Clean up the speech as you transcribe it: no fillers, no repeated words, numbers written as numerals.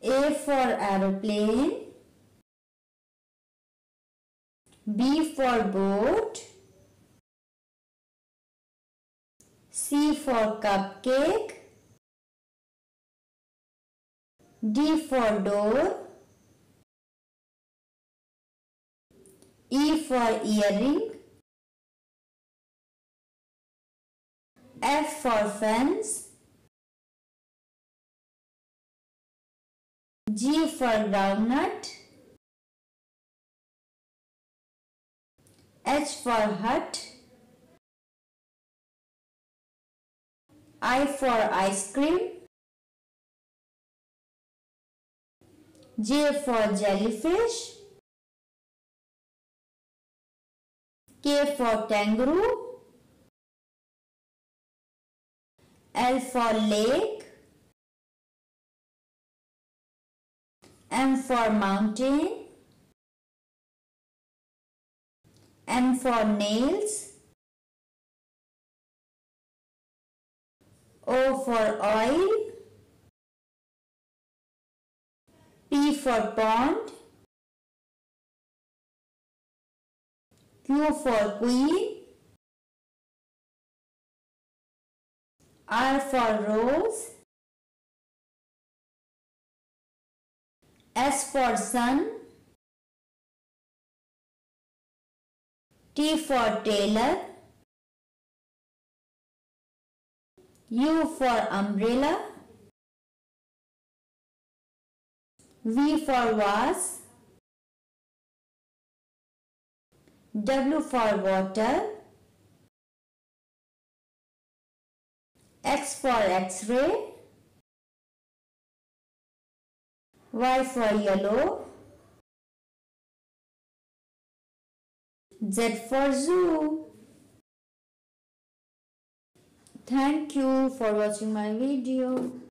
A for aeroplane. B for boat. C for cupcake. D for door. E for earring. F for fence. G for groundnut. H for hut. I for ice cream. J for jellyfish. K for kangaroo. L for lake. M for mountain. N for nails. O for oil. P for pond. Q for queen. R for rose. S for sun. T for tailor. U for umbrella. V for vase. W for water. X for X-ray. Y for yellow. Z for zoo. Thank you for watching my video.